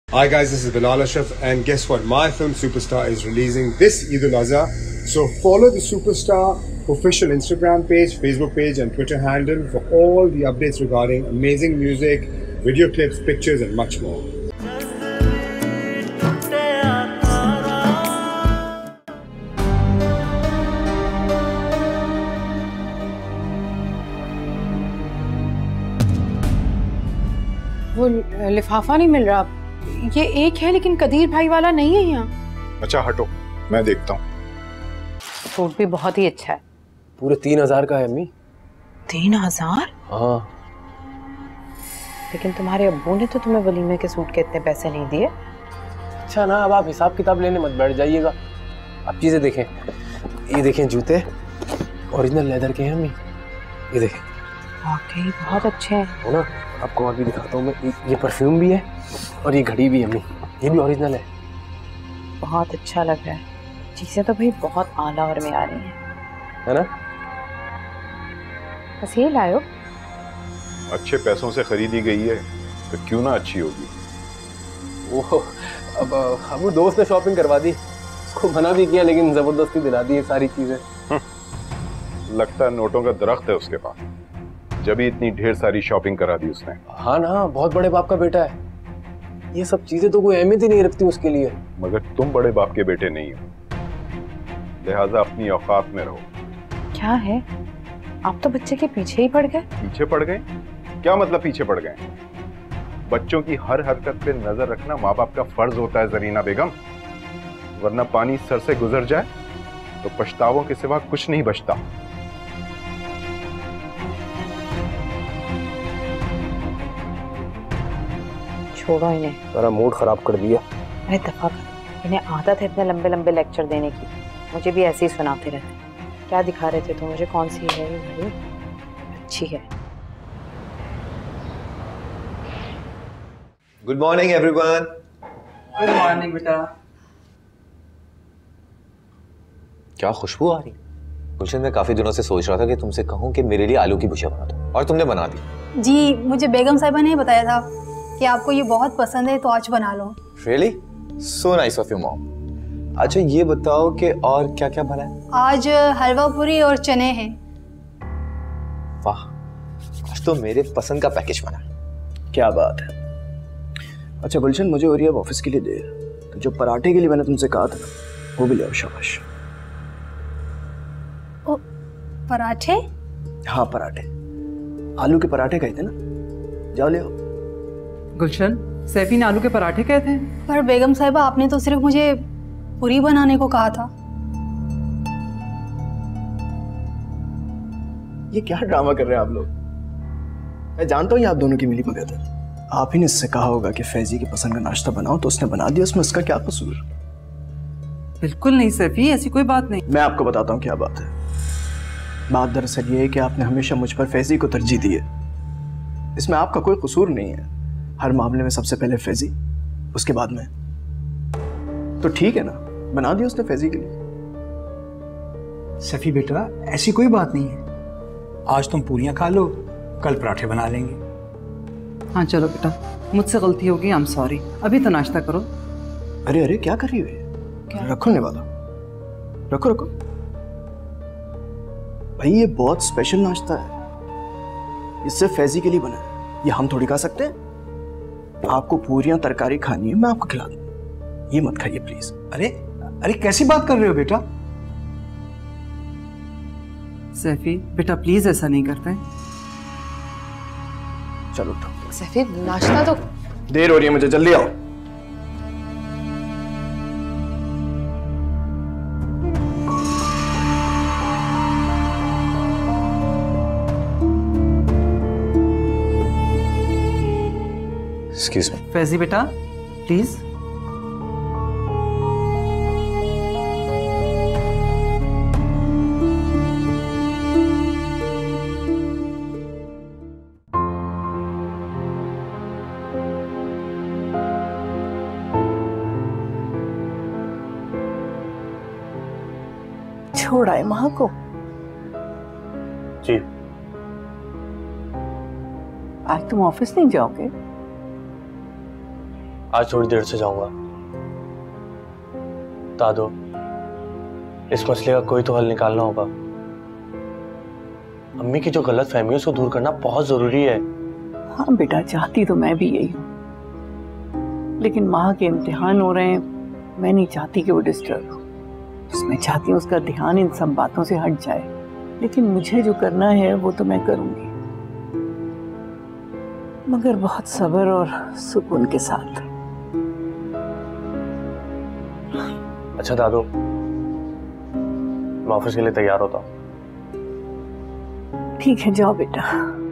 Hi guys, this is Bilal Ashraf and guess what? My film Superstar is releasing this Eid al-Adha. So follow the Superstar official Instagram page, Facebook page and Twitter handle for all the updates regarding amazing music, video clips, pictures and much more. वो लिफाफा नहीं मिल रहा। ये एक है लेकिन कदीर भाई वाला नहीं है यहाँ। अच्छा हटो, मैं देखता हूँ। सूट भी बहुत ही अच्छा है। पूरे 3000 का है अम्मी। 3000? हाँ। लेकिन तुम्हारे अब्बू ने तो तुम्हें वलीमे के सूट के इतने पैसे नहीं दिए। अच्छा ना, अब आप हिसाब किताब लेने मत बैठ जाइएगा। आप चीजें देखें, ये देखें जूते ओरिजिनल लेदर के हैं अम्मी, ये देखें। वाकई बहुत अच्छे हैं। हो ना, आपको और भी दिखाता हूँ मैं। ये परफ्यूम भी है और ये घड़ी भी अम्मी, ये भी ओरिजिनल है। बहुत अच्छा लग रहा है। चीजें तो भाई बहुत आला और में आ रही हैं, है ना? बस ये लाओ। अच्छे पैसों से खरीदी गई है तो क्यों ना अच्छी होगी। वो अब वो दोस्त ने शॉपिंग करवा दी, उसको मना भी किया लेकिन जबरदस्ती दिला दी ये सारी चीजें। लगता है नोटों का दरख्त है उसके पास, जब ही इतनी ढेर सारी शॉपिंग करा दी उसने। हाँ ना, बहुत बड़े बाप का बेटा है। ये सब चीजें तो कोई अहमियत ही नहीं रखती उसके लिए। मगर तुम बड़े बाप के बेटे नहीं हो, लिहाजा अपनी औकात में रहो। क्या है, आप तो बच्चे के पीछे ही पड़ गए। पीछे पड़ गए? क्या मतलब पीछे पड़ गए? बच्चों की हर हरकत पे नजर रखना माँ बाप का फर्ज होता है जरीना बेगम, वरना पानी सर से गुजर जाए तो पछतावों के सिवा कुछ नहीं बचता। छोड़ो इन्हें, मेरा मूड खराब कर दिया। अरे दफा कर, इन्हें आदत है इतने लंबे लंबे लेक्चर देने की। मुझे भी ऐसे ही सुनाते रहते। क्या दिखा रहे थे तो मुझे? कौन सी है ये घड़ी? अच्छी है। Good morning everyone. Good morning बेटा। क्या खुशबू आ रही। गुलशन, मैं काफी दिनों से सोच रहा था कि तुमसे कहूं कि मेरे लिए आलू की भुजिया बना दो, और तुमने बना दी। जी, मुझे बेगम साहिबा ने बताया था कि आपको ये बहुत पसंद है तो आज बना लो। Really? So nice of you, mom. अच्छा ये बताओ कि और क्या क्या बना है? आज हलवा पूरी और चने हैं। वाह, आज तो मेरे पसंद का पैकेज बना। क्या बात है। अच्छा गुलशन, मुझे हो रही है अब ऑफिस के लिए देर, तो जो पराठे के लिए मैंने तुमसे कहा था ना, वो भी ले आओ। शाबाश। ओ, पराठे? हाँ पराठे, आलू के पराठे कहे थे ना, जाओ ले आओ। गुलशन, सैफी ने आलू के पराठे कहे थे। पर बेगम साहिबा, आपने तो सिर्फ मुझे पूरी बनाने को कहा था। ये क्या ड्रामा कर रहे हैं आप लोग? मैं जानता हूँ ये आप दोनों की मिली भगत है। आप ही ने इससे कहा होगा कि फैजी की पसंद का नाश्ता बनाओ, तो उसने बना दिया, उसमें उसका क्या कसूर? बिल्कुल नहीं सैफी, ऐसी कोई बात नहीं। मैं आपको बताता हूँ क्या बात है। बात दरअसल ये है कि आपने हमेशा मुझ पर फैजी को तरजीह दी है। इसमें आपका कोई कसूर नहीं है। हर मामले में सबसे पहले फैजी, उसके बाद मैं। तो ठीक है ना, बना दिया उसने फैजी के लिए। सफी बेटा, ऐसी कोई बात नहीं है। आज तुम पूरियां खा लो, कल पराठे बना लेंगे। हाँ चलो बेटा, मुझसे गलती होगी, आई एम सॉरी। अभी तो नाश्ता करो। अरे अरे क्या कर रही हो? क्या रखो ने वाला, रखो रखो भाई, ये बहुत स्पेशल नाश्ता है, इससे फैजी के लिए बना है, ये हम थोड़ी खा सकते हैं। आपको पूरियां तरकारी खानी है, मैं आपको खिला दूं, ये मत खाइए प्लीज। अरे अरे कैसी बात कर रहे हो बेटा? सैफी बेटा प्लीज ऐसा नहीं करते। चलो उठो। सैफी नाश्ता तो। देर हो रही है मुझे, जल्दी आओ। Excuse me. फैजी बेटा प्लीज। छोड़ा है माँ को। जी। आज तुम ऑफिस नहीं जाओगे? आज थोड़ी देर से जाऊंगा। दादो, इस मसले का कोई तो हल निकालना होगा। अम्मी की जो गलत फहमियों से दूर करना बहुत जरूरी है। हाँ बेटा, चाहती तो मैं भी यही हूँ, लेकिन माँ के इम्तिहान हो रहे हैं, मैं नहीं चाहती कि वो डिस्टर्ब हो। मैं चाहती हूँ उसका ध्यान इन सब बातों से हट जाए, लेकिन मुझे जो करना है वो तो मैं करूँगी, मगर बहुत सब्र और सुकून के साथ। अच्छा दादो, मैं ऑफिस के लिए तैयार होता हूँ। ठीक है, जाओ बेटा।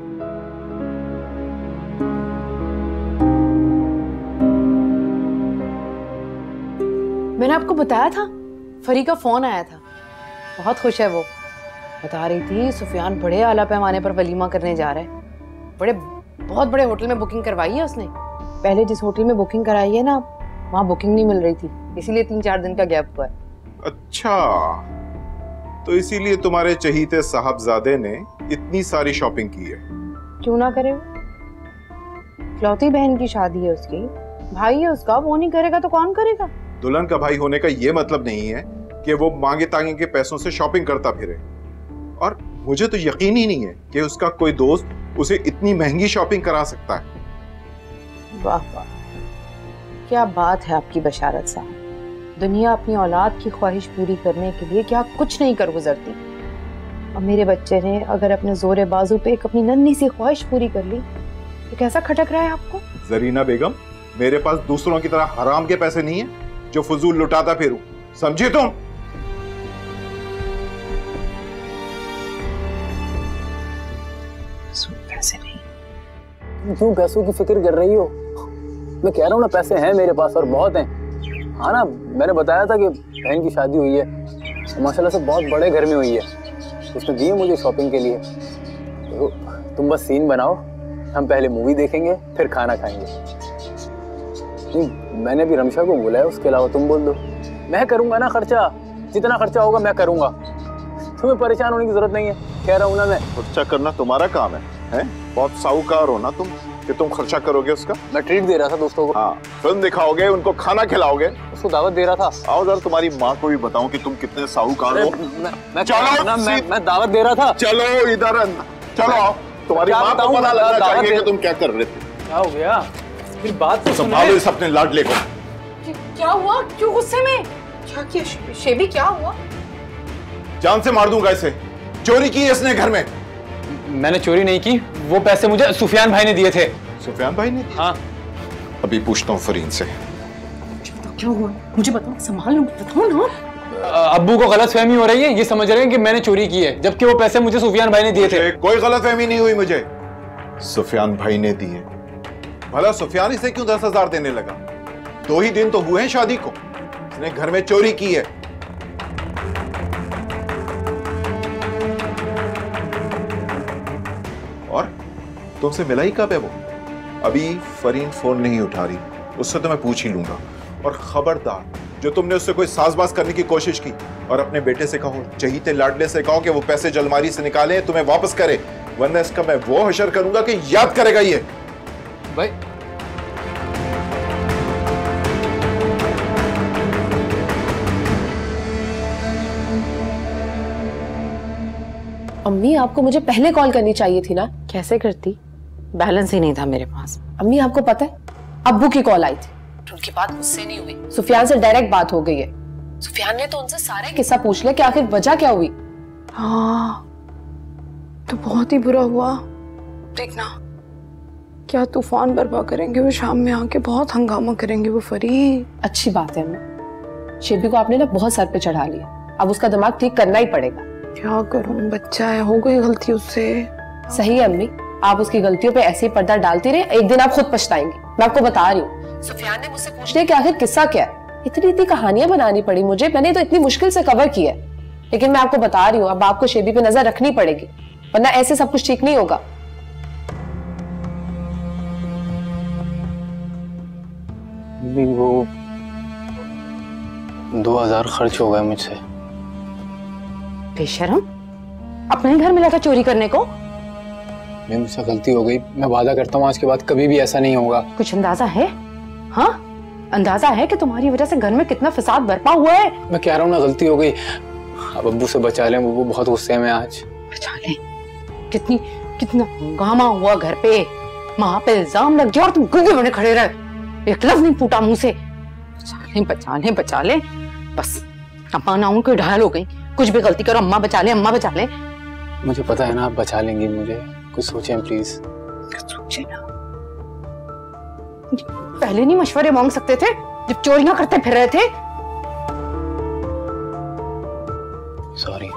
मैंने आपको बताया था, फरी का फोन आया था, बहुत खुश है वो। बता रही थी सुफियान बड़े आला पैमाने पर वलीमा करने जा रहा है। बहुत बड़े होटल में बुकिंग करवाई है उसने। पहले जिस होटल में बुकिंग कराई है ना, वहाँ बुकिंग नहीं मिल रही थी, इसीलिए 3-4 दिन का गैप हुआ है। अच्छा, तो इसीलिए तुम्हारे चहीते साहबजादे ने इतनी सारी शॉपिंग की है। क्यों ना करे, इकलौती बहन की शादी है उसकी, भाई है उसका, वो नहीं करेगा तो कौन करेगा। दुल्हन का भाई होने का ये मतलब नहीं है कि वो मांगे तांगे के पैसों से शॉपिंग करता फिरे। और मुझे तो यकीन ही नहीं है कि उसका कोई दोस्त उसे इतनी महंगी शॉपिंग करा सकता है। वाह वाह, क्या बात है आपकी बशारत साहब। दुनिया अपनी औलाद की ख्वाहिश पूरी करने के लिए क्या कुछ नहीं कर गुजरती, और मेरे बच्चे ने अगर अपने जोरे बाजू पे एक अपनी नन्ही सी ख्वाहिश पूरी कर ली तो कैसा खटक रहा है आपको। जरीना बेगम, मेरे पास दूसरों की तरह हराम के पैसे नहीं है जो फजूल लुटाता फिरूं, समझी तुम? पैसे नहीं। क्यों पैसों की फिक्र कर रही हो? मैं कह रहा हूँ ना, पैसे हैं मेरे पास और बहुत हैं। हाँ ना, मैंने बताया था कि बहन की शादी हुई है, माशाल्लाह से बहुत बड़े घर में हुई है, उसने दिए मुझे शॉपिंग के लिए। तो तुम बस सीन बनाओ, हम पहले मूवी देखेंगे फिर खाना खाएंगे। नहीं, मैंने भी रमशा को बोला है, उसके अलावा तुम बोल दो। मैं करूंगा ना खर्चा, जितना खर्चा होगा मैं करूंगा, तुम्हें परेशान होने की जरूरत नहीं है, कह रहा हूँ ना मैं। खर्चा करना तुम्हारा काम है? बहुत साहूकार हो ना तुम कि तुम खर्चा करोगे उसका। मैं ट्रीट दे रहा था दोस्तों को। हाँ, फिल्म दिखाओगे, उनको खाना खिलाओगे, उसको दावत दे रहा था। आओ जरा तुम्हारी माँ को भी बताऊं कि तुम कितने साहूकार हो। चलो ना, मैं दावत दे रहा था। चलो इधर, चलो आओ, तुम्हारी माँ को पता लगना चाहिए कि तुम क्या कर रहे थे। क्या हो गया? फिर बात तो संभालो इस अपने लाडले को। क्या हुआ, क्यों गुस्से में? क्या किया शेबी, क्या हुआ? जान से मार दूंगा इसे। चोरी की है इसने घर में। मैंने चोरी नहीं की, वो पैसे मुझे सुफियान भाई ने दिए थे। सुफियान भाई ने? हाँ। अभी पूछता हूँ फरीन से। क्या हुआ मुझे बताओ, संभाल लो, बताओ ना। अब्बू को गलतफहमी हो रही है, ये समझ रहे हैं कि मैंने चोरी की है, जबकि वो पैसे मुझे सुफियान भाई ने दिए थे। कोई गलतफहमी नहीं हुई मुझे, सुफियान भाई ने दिए। भला सुफियान इसे क्यों 10,000 देने लगा? 2 ही दिन तो हुए हैं शादी को, इसने घर में चोरी की है। और तुमसे मिला ही कब है वो? अभी फरीन फोन नहीं उठा रही, उससे तो मैं पूछ ही लूंगा। और खबरदार, जो तुमने उससे कोई साजबाज करने की कोशिश की, और अपने बेटे से कहो, चहीते लाडले से कहो कि वो पैसे जलमारी से निकाले, तुम्हें वापस करे, वरना इसका मैं वो हशर करूंगा कि याद करेगा ये। भाई अम्मी, आपको मुझे पहले कॉल करनी चाहिए थी ना। कैसे करती, बैलेंस ही नहीं था मेरे पास। अम्मी, आपको पता है अब्बू की कॉल आई थी, उनकी बात मुझसे नहीं हुई, सुफियान से डायरेक्ट बात हो गई है। सुफियान ने तो उनसे सारे किस्सा पूछ लिया कि आखिर वजह क्या हुई। हाँ, तो बहुत ही बुरा हुआ। देखना क्या तूफान बर्पा करेंगे वो, शाम में आके बहुत हंगामा करेंगे वो फरी। अच्छी बात है अम्मी, शेबी को आपने ना बहुत सर पे चढ़ा लिया, अब उसका दिमाग ठीक करना ही पड़ेगा। क्या करूं, बच्चा है, हो गई गलती उससे। सही है अम्मी, आप उसकी गलतियों पे ऐसे ही पर्दा डालती रहे, एक दिन आप खुद पछताएंगे। मैं आपको बता रही हूँ, सुफियान ने मुझसे पूछ लिया कि आखिर किस्सा क्या है। इतनी कहानियां बनानी पड़ी मुझे, मैंने तो इतनी मुश्किल से कवर किया है। लेकिन मैं आपको बता रही हूँ, अब आपको शेबी पे नजर रखनी पड़ेगी, वरना ऐसे सब कुछ ठीक नहीं होगा। वो 2000 खर्च हो गए मुझसे। बेशरम, अपने घर मिला था चोरी करने को। मुझसे गलती हो गई, मैं वादा करता हूँ आज के बाद कभी भी ऐसा नहीं होगा। कुछ अंदाजा है? हाँ, अंदाजा है कि तुम्हारी वजह से घर में कितना फसाद बरपा हुआ है। मैं कह रहा हूँ ना, गलती हो गई, अब अब्बू से बचा लें, वो बहुत गुस्से में आज। बचा लें? कितना हंगामा हुआ घर पे, माँ पे इल्जाम लग गया और तुम गूंगे बने खड़े रहे, एक लफ्ज नहीं फूटा मुंह से। बचा ले बस। अम्मा ना उनको ढाल हो गई, कुछ भी गलती करो अम्मा बचा ले, अम्मा बचा ले। मुझे पता है ना आप बचा लेंगी मुझे, कुछ सोचें प्लीज। सोचे ना, पहले नहीं मशवरे मांग सकते थे जब चोरियां करते फिर रहे थे? सॉरी।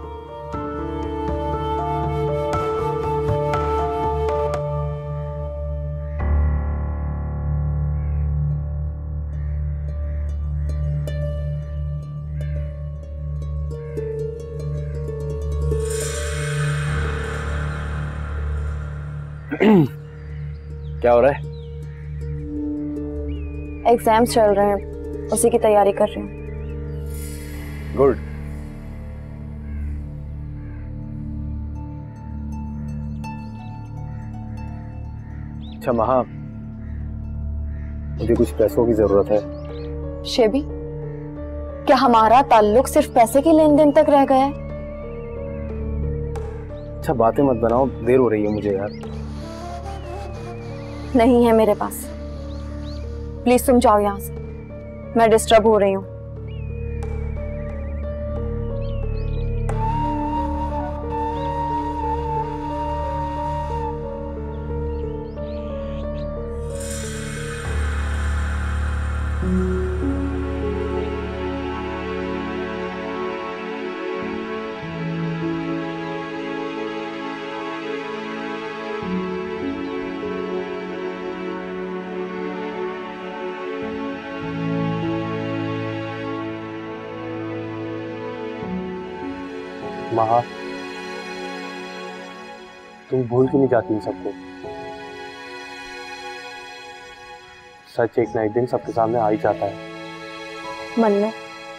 क्या हो रहा है? एग्जाम्स चल रहे हैं, उसी की तैयारी कर रही हूँ। गुड। अच्छा महा, मुझे कुछ पैसों की जरूरत है। शेबी, क्या हमारा ताल्लुक सिर्फ पैसे के लेन देन तक रह गया है? अच्छा बातें मत बनाओ, देर हो रही है मुझे यार। नहीं है मेरे पास, प्लीज तुम जाओ यहाँ से, मैं डिस्टर्ब हो रही हूँ। महा, तुम भूल क्यों नहीं जाती इन सबको? सच एक ना एक दिन सबके सामने आ ही जाता है। मन में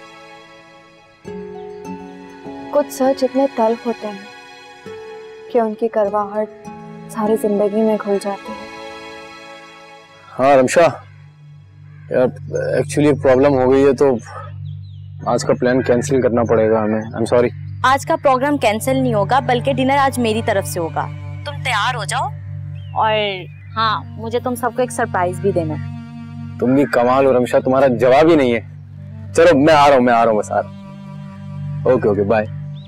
कुछ सच इतने तल्ख होते हैं कि उनकी करवाहट सारी जिंदगी में घुल जाती है। हाँ रमशा, यार एक्चुअली प्रॉब्लम हो गई है तो आज का प्लान कैंसिल करना पड़ेगा हमें। I am sorry. आज का प्रोग्राम कैंसिल नहीं होगा, बल्कि डिनर आज मेरी तरफ से होगा। तुम तैयार हो जाओ, और हाँ, मुझे तुम सबको एक सरप्राइज भी देना। तुम भी कमाल हो रमशा, तुम्हारा जवाब ही नहीं है। चलो मैं आ रहा हूँ बस आ रहा हूँ। Okay bye.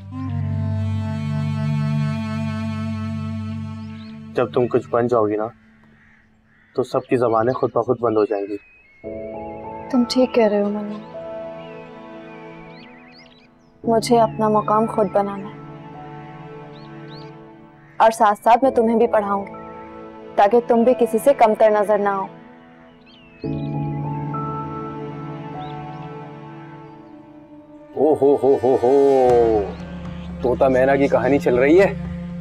जब तुम कुछ बन जाओगी ना तो सबकी ज़बानें खुद ब खुद बंद हो जाएंगी। तुम ठीक कह रहे हो मन्नू, मुझे अपना मुकाम खुद बनाना है, और साथ साथ मैं तुम्हें भी पढ़ाऊंगी ताकि तुम भी किसी से कमतर नजर ना आओ। ओ हो, तोता मैना की कहानी चल रही है?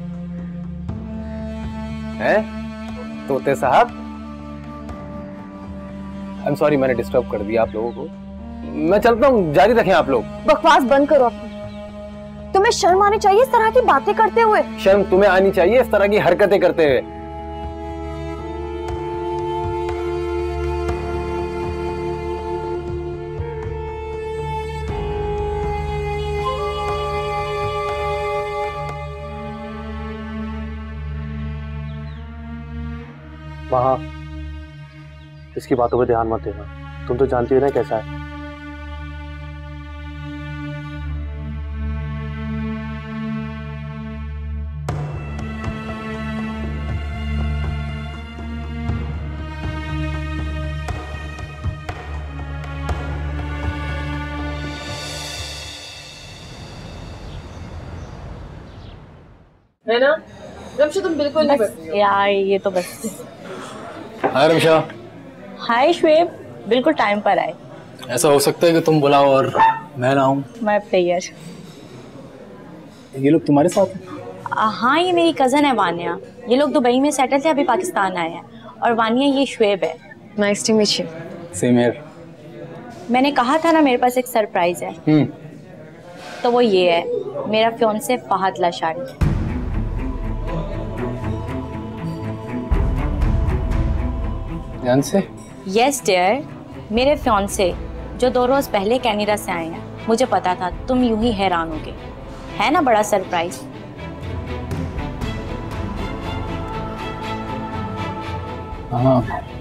हैं? तोते साहब, आई एम सॉरी, मैंने डिस्टर्ब कर दिया आप लोगों को। मैं चलता हूँ, जारी रखें आप लोग। बकवास बंद करो अपनी। तुम्हें शर्म आनी चाहिए इस तरह की बातें करते हुए। शर्म तुम्हें आनी चाहिए इस तरह की हरकतें करते हुए। वहाँ इसकी बातों पे ध्यान मत देना, तुम तो जानती हो ना कैसा है। है ना रमशा, तुम बिल्कुल नहीं यार, ये तो बस। हाय रमशा। हाय श्वेब, बिल्कुल टाइम पर आए। ऐसा हो सकता है कि तुम बुलाओ और मैं ना आऊं? मैं तैयार। ये लोग तुम्हारे साथ हैं? हाँ, ये मेरी कजन है वानिया। ये लोग दुबई में सेटल थे, अभी पाकिस्तान आए हैं। और वानिया, ये श्वेब है। Nice to meet you. Same here. मैंने कहा था ना मेरे पास एक सरप्राइज है। तो वो ये है, मेरा फियांसे फहद लाशारी। से? यस डियर, मेरे फियांसे जो 2 रोज पहले कनाडा से आए हैं, मुझे पता था तुम यूं ही हैरान होगे। है ना बड़ा सरप्राइज? हाँ,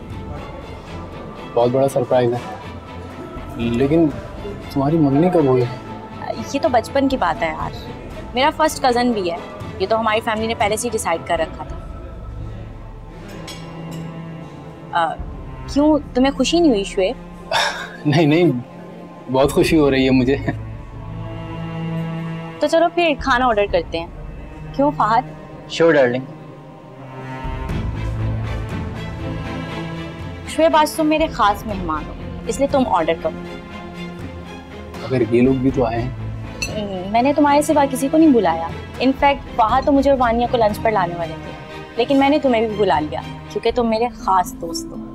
बहुत बड़ा सरप्राइज है। लेकिन तुम्हारी मम्मी कब हुई? ये तो बचपन की बात है यार। मेरा फर्स्ट कजन भी है। ये तो हमारी फैमिली ने पहले से ही डिसाइड कर रखा था। क्यों, तुम्हें खुशी नहीं हुई शुएब? नहीं नहीं, बहुत खुशी हो रही है मुझे। तो चलो फिर खाना ऑर्डर करते हैं। क्यों फहद? Sure darling. शुएब, आज तुम मेरे खास मेहमान हो, इसलिए तुम ऑर्डर करो। अगर ये लोग भी तो आए हैं। मैंने तुम्हारे सिवा किसी को नहीं बुलाया। इनफैक्ट फहद तो मुझे और वानिया को लंच पर लाने वाले थे, लेकिन मैंने तुम्हें भी बुला लिया क्योंकि तुम मेरे खास दोस्त हो।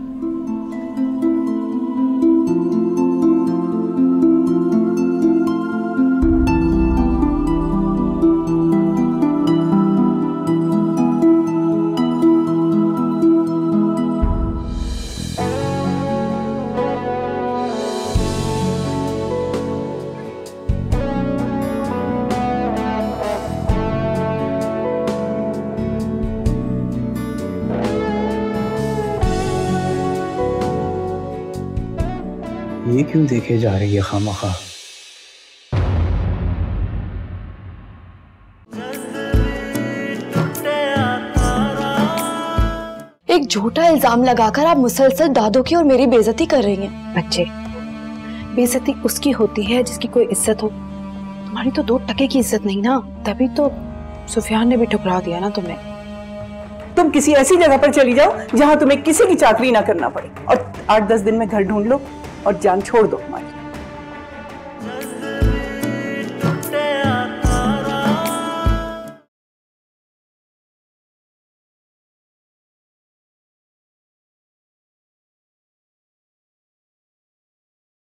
ये क्यों देखे जा रही है खामखा? एक झूठा इल्जाम लगाकर आप मुसलसल दादों की और मेरी बेइज्जती कर रही हैं। बच्चे, बेइज्जती उसकी होती है जिसकी कोई इज्जत हो। तुम्हारी तो 2 टके की इज्जत नहीं ना, तभी तो सुफियान ने भी ठुकरा दिया ना तुम्हें। तुम किसी ऐसी जगह पर चली जाओ जहां तुम्हें किसी की चाकरी ना करना पड़े, और 8-10 दिन में घर ढूंढ लो और जान छोड़ दो हमारी।